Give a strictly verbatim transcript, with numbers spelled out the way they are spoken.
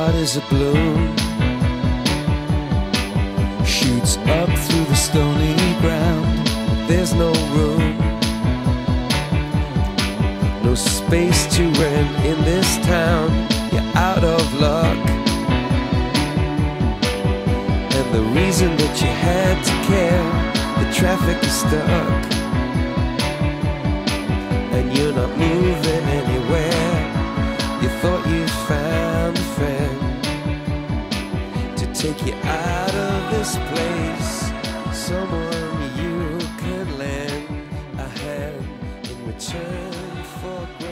heart is a balloon, shoots up through the stony ground. There's no room, no space to rent in this town. You're out of luck, and the reason that you had to care, the traffic is stuck, and you're not moving anywhere. You thought you found a friend to take you out of this place, someone you could lend a hand in return for grace.